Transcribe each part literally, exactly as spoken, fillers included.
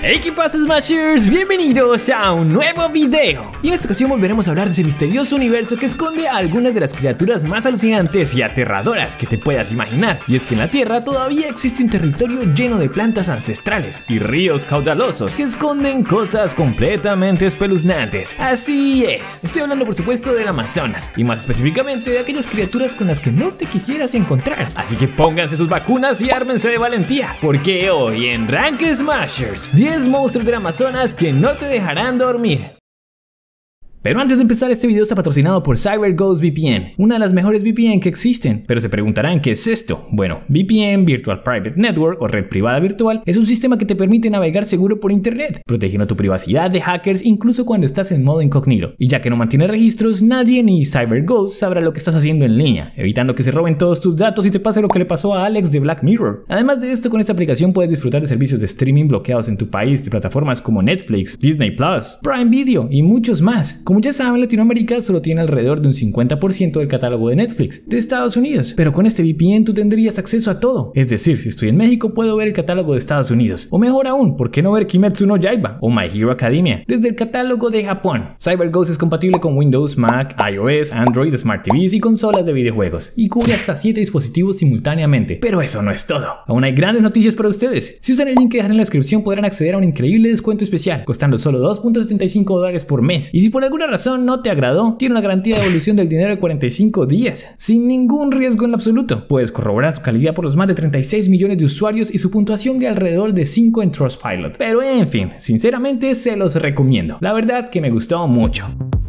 Hey, ¿qué pasa, Smashers? Bienvenidos a un nuevo video. Y en esta ocasión volveremos a hablar de ese misterioso universo que esconde a algunas de las criaturas más alucinantes y aterradoras que te puedas imaginar. Y es que en la Tierra todavía existe un territorio lleno de plantas ancestrales y ríos caudalosos que esconden cosas completamente espeluznantes. Así es, estoy hablando por supuesto del Amazonas, y más específicamente de aquellas criaturas con las que no te quisieras encontrar. Así que pónganse sus vacunas y ármense de valentía, porque hoy en Rank Smashers, diez monstruos del Amazonas que no te dejarán dormir. Pero antes de empezar, este video está patrocinado por CyberGhost V P N, una de las mejores V P N que existen. Pero se preguntarán ¿qué es esto? Bueno, V P N, Virtual Private Network o red privada virtual, es un sistema que te permite navegar seguro por internet, protegiendo tu privacidad de hackers incluso cuando estás en modo incógnito. Y ya que no mantiene registros, nadie ni CyberGhost sabrá lo que estás haciendo en línea, evitando que se roben todos tus datos y te pase lo que le pasó a Alex de Black Mirror. Además de esto, con esta aplicación puedes disfrutar de servicios de streaming bloqueados en tu país de plataformas como Netflix, Disney Plus, Prime Video y muchos más. Como ya saben, Latinoamérica solo tiene alrededor de un cincuenta por ciento del catálogo de Netflix de Estados Unidos, pero con este V P N tú tendrías acceso a todo. Es decir, si estoy en México puedo ver el catálogo de Estados Unidos, o mejor aún, ¿por qué no ver Kimetsu no Yaiba o My Hero Academia desde el catálogo de Japón? CyberGhost es compatible con Windows, Mac, iOS, Android, Smart T Vs y consolas de videojuegos, y cubre hasta siete dispositivos simultáneamente. Pero eso no es todo, aún hay grandes noticias para ustedes. Si usan el link que dejaré en la descripción podrán acceder a un increíble descuento especial, costando solo dos punto setenta y cinco dólares por mes, y si por alguna razón no te agradó, tiene una garantía de devolución del dinero de cuarenta y cinco días, sin ningún riesgo en absoluto. Puedes corroborar su calidad por los más de treinta y seis millones de usuarios y su puntuación de alrededor de cinco en Trustpilot. Pero en fin, sinceramente se los recomiendo. La verdad que me gustó mucho.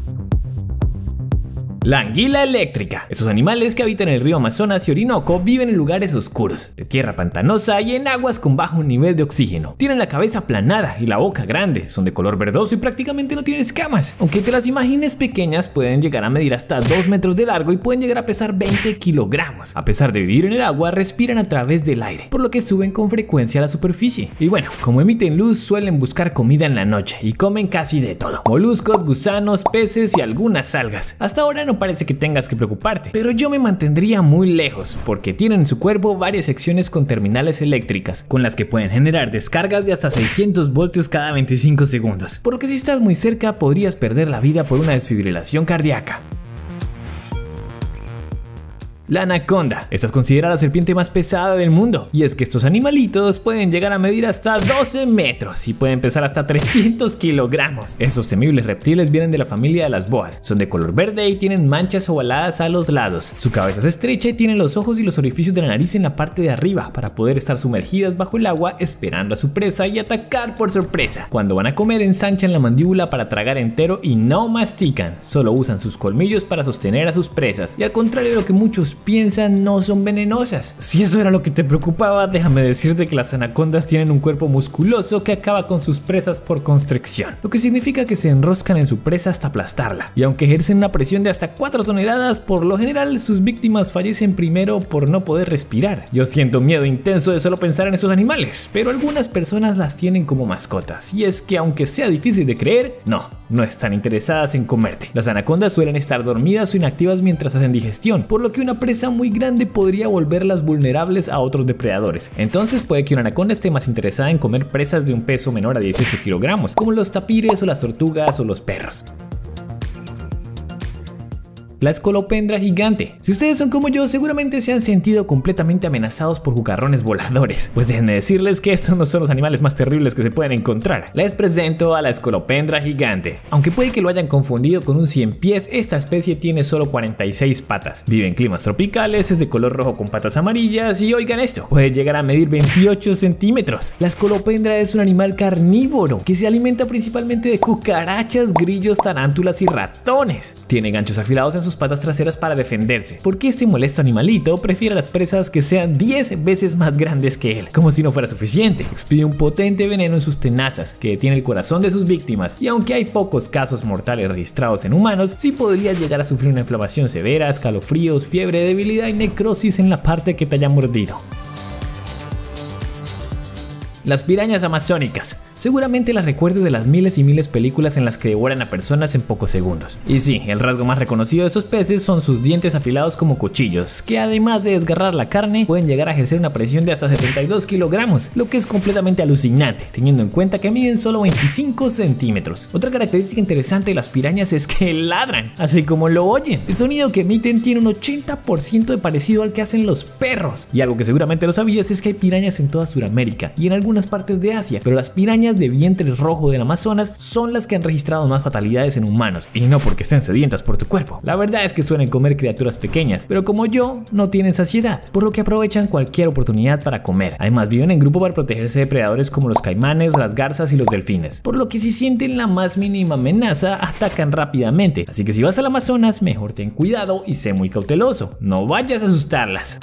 La anguila eléctrica. Esos animales que habitan en el río Amazonas y Orinoco viven en lugares oscuros, de tierra pantanosa y en aguas con bajo nivel de oxígeno. Tienen la cabeza aplanada y la boca grande, son de color verdoso y prácticamente no tienen escamas. Aunque te las imagines pequeñas, pueden llegar a medir hasta dos metros de largo y pueden llegar a pesar veinte kilogramos. A pesar de vivir en el agua, respiran a través del aire, por lo que suben con frecuencia a la superficie. Y bueno, como emiten luz, suelen buscar comida en la noche y comen casi de todo: moluscos, gusanos, peces y algunas algas. Hasta ahora no parece que tengas que preocuparte, pero yo me mantendría muy lejos, porque tienen en su cuerpo varias secciones con terminales eléctricas, con las que pueden generar descargas de hasta seiscientos voltios cada veinticinco segundos, por lo que si estás muy cerca podrías perder la vida por una desfibrilación cardíaca. La anaconda. Esta es considerada la serpiente más pesada del mundo, y es que estos animalitos pueden llegar a medir hasta doce metros y pueden pesar hasta trescientos kilogramos. Estos temibles reptiles vienen de la familia de las boas, son de color verde y tienen manchas ovaladas a los lados. Su cabeza es estrecha y tienen los ojos y los orificios de la nariz en la parte de arriba para poder estar sumergidas bajo el agua esperando a su presa y atacar por sorpresa. Cuando van a comer, ensanchan la mandíbula para tragar entero y no mastican, solo usan sus colmillos para sostener a sus presas, y al contrario de lo que muchos piensan, no son venenosas. Si eso era lo que te preocupaba, déjame decirte que las anacondas tienen un cuerpo musculoso que acaba con sus presas por constricción, lo que significa que se enroscan en su presa hasta aplastarla, y aunque ejercen una presión de hasta cuatro toneladas, por lo general sus víctimas fallecen primero por no poder respirar. Yo siento miedo intenso de solo pensar en esos animales, pero algunas personas las tienen como mascotas, y es que aunque sea difícil de creer, no, no están interesadas en comerte. Las anacondas suelen estar dormidas o inactivas mientras hacen digestión, por lo que una presa muy grande podría volverlas vulnerables a otros depredadores. Entonces puede que una anaconda esté más interesada en comer presas de un peso menor a dieciocho kilogramos, como los tapires o las tortugas o los perros. La escolopendra gigante. Si ustedes son como yo, seguramente se han sentido completamente amenazados por cucarrones voladores. Pues déjenme decirles que estos no son los animales más terribles que se pueden encontrar. Les presento a la escolopendra gigante. Aunque puede que lo hayan confundido con un cien pies, esta especie tiene solo cuarenta y seis patas. Vive en climas tropicales, es de color rojo con patas amarillas y oigan esto, puede llegar a medir veintiocho centímetros. La escolopendra es un animal carnívoro que se alimenta principalmente de cucarachas, grillos, tarántulas y ratones. Tiene ganchos afilados en sus patas traseras para defenderse, porque este molesto animalito prefiere a las presas que sean diez veces más grandes que él. Como si no fuera suficiente, expide un potente veneno en sus tenazas que detiene el corazón de sus víctimas, y aunque hay pocos casos mortales registrados en humanos, sí podría llegar a sufrir una inflamación severa, escalofríos, fiebre, debilidad y necrosis en la parte que te haya mordido. Las pirañas amazónicas. Seguramente las recuerdes de las miles y miles de películas en las que devoran a personas en pocos segundos. Y sí, el rasgo más reconocido de estos peces son sus dientes afilados como cuchillos, que además de desgarrar la carne, pueden llegar a ejercer una presión de hasta setenta y dos kilogramos, lo que es completamente alucinante, teniendo en cuenta que miden solo veinticinco centímetros. Otra característica interesante de las pirañas es que ladran, así como lo oyen. El sonido que emiten tiene un ochenta por ciento de parecido al que hacen los perros. Y algo que seguramente lo sabías es que hay pirañas en toda Sudamérica y en algunas partes de Asia, pero las pirañas de vientre rojo del Amazonas son las que han registrado más fatalidades en humanos, y no porque estén sedientas por tu cuerpo. La verdad es que suelen comer criaturas pequeñas, pero como yo, no tienen saciedad, por lo que aprovechan cualquier oportunidad para comer. Además, viven en grupo para protegerse de predadores como los caimanes, las garzas y los delfines, por lo que si sienten la más mínima amenaza, atacan rápidamente. Así que si vas al Amazonas, mejor ten cuidado y sé muy cauteloso, no vayas a asustarlas.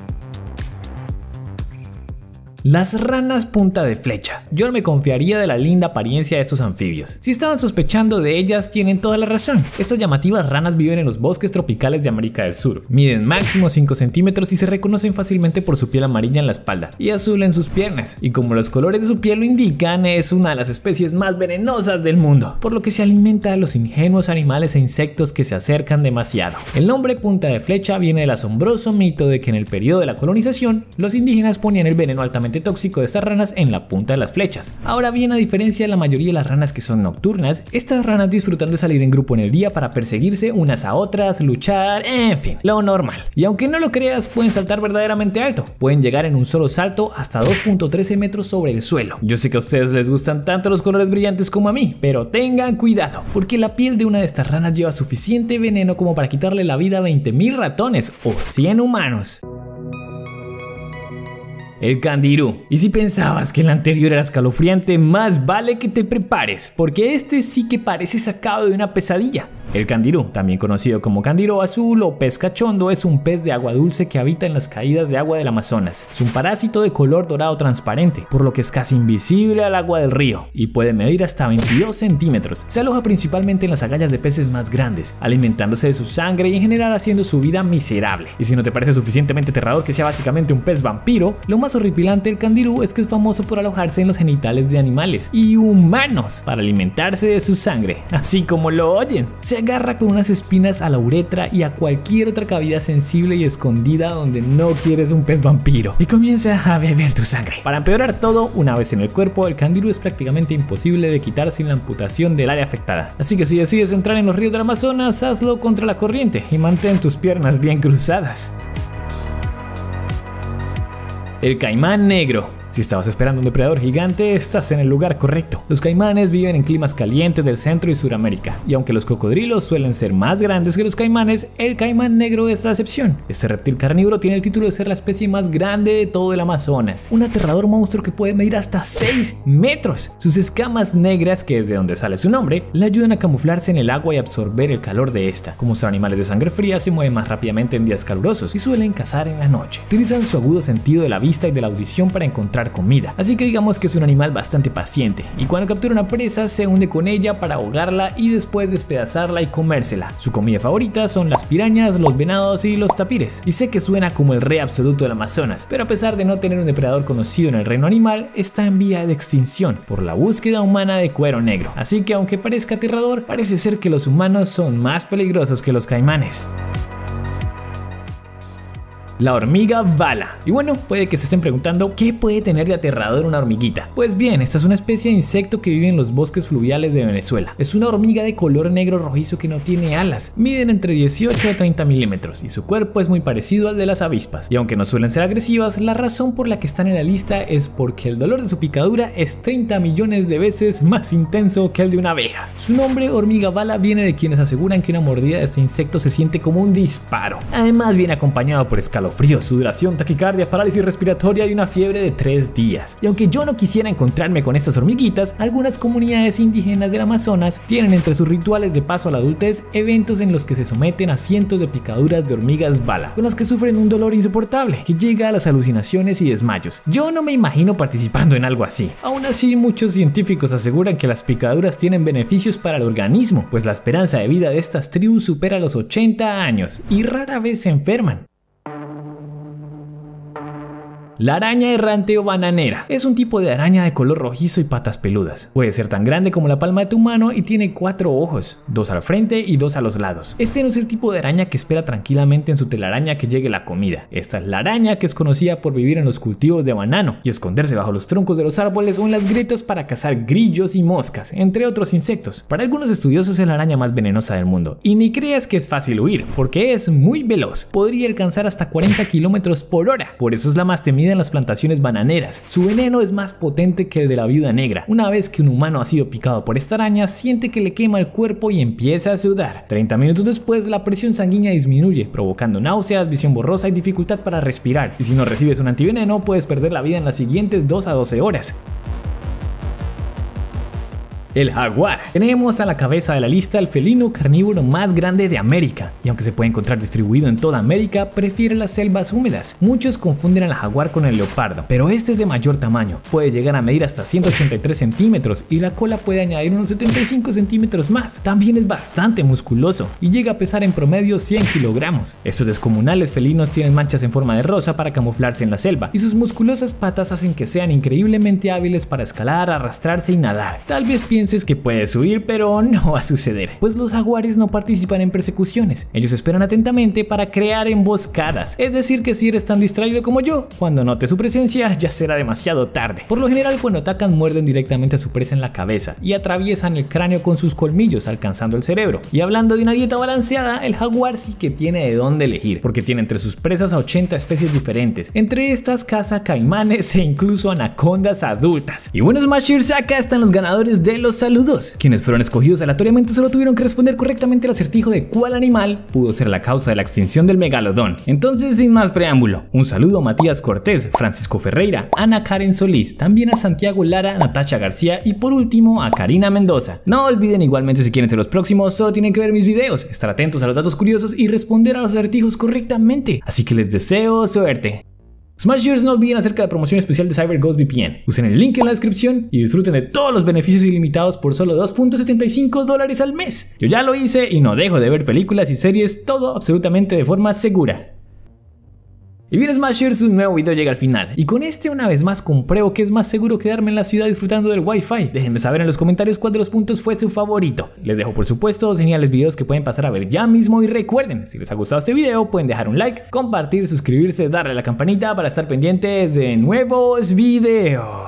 Las ranas punta de flecha. Yo no me confiaría de la linda apariencia de estos anfibios. Si estaban sospechando de ellas, tienen toda la razón. Estas llamativas ranas viven en los bosques tropicales de América del Sur. Miden máximo cinco centímetros y se reconocen fácilmente por su piel amarilla en la espalda y azul en sus piernas. Y como los colores de su piel lo indican, es una de las especies más venenosas del mundo, por lo que se alimenta de los ingenuos animales e insectos que se acercan demasiado. El nombre punta de flecha viene del asombroso mito de que en el periodo de la colonización, los indígenas ponían el veneno altamente tóxico de estas ranas en la punta de las flechas. Ahora bien, a diferencia de la mayoría de las ranas que son nocturnas, estas ranas disfrutan de salir en grupo en el día para perseguirse unas a otras, luchar, en fin, lo normal. Y aunque no lo creas, pueden saltar verdaderamente alto. Pueden llegar en un solo salto hasta dos punto trece metros sobre el suelo. Yo sé que a ustedes les gustan tanto los colores brillantes como a mí, pero tengan cuidado, porque la piel de una de estas ranas lleva suficiente veneno como para quitarle la vida a veinte mil ratones o cien humanos. El candirú. Y si pensabas que el anterior era escalofriante, más vale que te prepares, porque este sí que parece sacado de una pesadilla. El candirú, también conocido como candiro azul o pez cachondo, es un pez de agua dulce que habita en las caídas de agua del Amazonas. Es un parásito de color dorado transparente, por lo que es casi invisible al agua del río y puede medir hasta veintidós centímetros. Se aloja principalmente en las agallas de peces más grandes, alimentándose de su sangre y en general haciendo su vida miserable. Y si no te parece suficientemente aterrador que sea básicamente un pez vampiro, lo más horripilante del candirú es que es famoso por alojarse en los genitales de animales y humanos para alimentarse de su sangre, así como lo oyen. Se agarra con unas espinas a la uretra y a cualquier otra cavidad sensible y escondida donde no quieres un pez vampiro y comienza a beber tu sangre. Para empeorar todo, una vez en el cuerpo, el candirú es prácticamente imposible de quitar sin la amputación del área afectada. Así que si decides entrar en los ríos del Amazonas, hazlo contra la corriente y mantén tus piernas bien cruzadas. El caimán negro. Si estabas esperando un depredador gigante, estás en el lugar correcto. Los caimanes viven en climas calientes del Centro y Suramérica, y aunque los cocodrilos suelen ser más grandes que los caimanes, el caimán negro es la excepción. Este reptil carnívoro tiene el título de ser la especie más grande de todo el Amazonas, un aterrador monstruo que puede medir hasta seis metros. Sus escamas negras, que es de donde sale su nombre, le ayudan a camuflarse en el agua y absorber el calor de esta. Como son animales de sangre fría, se mueven más rápidamente en días calurosos y suelen cazar en la noche. Utilizan su agudo sentido de la vista y de la audición para encontrar comida, así que digamos que es un animal bastante paciente, y cuando captura una presa se hunde con ella para ahogarla y después despedazarla y comérsela. Su comida favorita son las pirañas, los venados y los tapires. Y sé que suena como el rey absoluto del Amazonas, pero a pesar de no tener un depredador conocido en el reino animal, está en vía de extinción por la búsqueda humana de cuero negro. Así que aunque parezca aterrador, parece ser que los humanos son más peligrosos que los caimanes. La hormiga bala. Y bueno, puede que se estén preguntando ¿qué puede tener de aterrador una hormiguita? Pues bien, esta es una especie de insecto que vive en los bosques fluviales de Venezuela. Es una hormiga de color negro rojizo que no tiene alas. Miden entre dieciocho a treinta milímetros y su cuerpo es muy parecido al de las avispas. Y aunque no suelen ser agresivas, la razón por la que están en la lista es porque el dolor de su picadura es treinta millones de veces más intenso que el de una abeja. Su nombre, hormiga bala, viene de quienes aseguran que una mordida de este insecto se siente como un disparo. Además viene acompañado por escalofríos, frío, sudoración, taquicardia, parálisis respiratoria y una fiebre de tres días. Y aunque yo no quisiera encontrarme con estas hormiguitas, algunas comunidades indígenas del Amazonas tienen entre sus rituales de paso a la adultez eventos en los que se someten a cientos de picaduras de hormigas bala, con las que sufren un dolor insoportable que llega a las alucinaciones y desmayos. Yo no me imagino participando en algo así. Aún así, muchos científicos aseguran que las picaduras tienen beneficios para el organismo, pues la esperanza de vida de estas tribus supera los ochenta años y rara vez se enferman. La araña errante o bananera es un tipo de araña de color rojizo y patas peludas. Puede ser tan grande como la palma de tu mano y tiene cuatro ojos, dos al frente y dos a los lados. Este no es el tipo de araña que espera tranquilamente en su telaraña que llegue la comida. Esta es la araña que es conocida por vivir en los cultivos de banano y esconderse bajo los troncos de los árboles o en las grietas para cazar grillos y moscas, entre otros insectos. Para algunos estudiosos es la araña más venenosa del mundo y ni creas que es fácil huir, porque es muy veloz. Podría alcanzar hasta cuarenta kilómetros por hora, por eso es la más temida en las plantaciones bananeras. Su veneno es más potente que el de la viuda negra. Una vez que un humano ha sido picado por esta araña, siente que le quema el cuerpo y empieza a sudar. treinta minutos después, la presión sanguínea disminuye, provocando náuseas, visión borrosa y dificultad para respirar. Y si no recibes un antiveneno, puedes perder la vida en las siguientes dos a doce horas. El jaguar. Tenemos a la cabeza de la lista el felino carnívoro más grande de América, y aunque se puede encontrar distribuido en toda América, prefiere las selvas húmedas. Muchos confunden al jaguar con el leopardo, pero este es de mayor tamaño. Puede llegar a medir hasta ciento ochenta y tres centímetros y la cola puede añadir unos setenta y cinco centímetros más. También es bastante musculoso y llega a pesar en promedio cien kilogramos. Estos descomunales felinos tienen manchas en forma de rosa para camuflarse en la selva, y sus musculosas patas hacen que sean increíblemente hábiles para escalar, arrastrarse y nadar. Tal vez piensen que puedes huir, pero no va a suceder, pues los jaguares no participan en persecuciones. Ellos esperan atentamente para crear emboscadas, es decir que si eres tan distraído como yo, cuando note su presencia ya será demasiado tarde. Por lo general, cuando atacan muerden directamente a su presa en la cabeza y atraviesan el cráneo con sus colmillos, alcanzando el cerebro. Y hablando de una dieta balanceada, el jaguar sí que tiene de dónde elegir, porque tiene entre sus presas a ochenta especies diferentes. Entre estas caza caimanes e incluso anacondas adultas. Y bueno, Smashers, acá están los ganadores de los saludos. Quienes fueron escogidos aleatoriamente solo tuvieron que responder correctamente el acertijo de cuál animal pudo ser la causa de la extinción del megalodón. Entonces, sin más preámbulo, un saludo a Matías Cortés, Francisco Ferreira, Ana Karen Solís, también a Santiago Lara, Natacha García y por último a Karina Mendoza. No olviden igualmente, si quieren ser los próximos, solo tienen que ver mis videos, estar atentos a los datos curiosos y responder a los acertijos correctamente. Así que les deseo suerte. Smashers, no olviden acerca de la promoción especial de CyberGhost V P N. Usen el link en la descripción y disfruten de todos los beneficios ilimitados por solo dos punto setenta y cinco dólares al mes. Yo ya lo hice y no dejo de ver películas y series, todo absolutamente de forma segura. Y bien, Smashers, un nuevo video llega al final, y con este una vez más compruebo que es más seguro quedarme en la ciudad disfrutando del Wi-Fi. Déjenme saber en los comentarios cuál de los puntos fue su favorito. Les dejo por supuesto dos geniales videos que pueden pasar a ver ya mismo, y recuerden, si les ha gustado este video pueden dejar un like, compartir, suscribirse, darle a la campanita para estar pendientes de nuevos videos.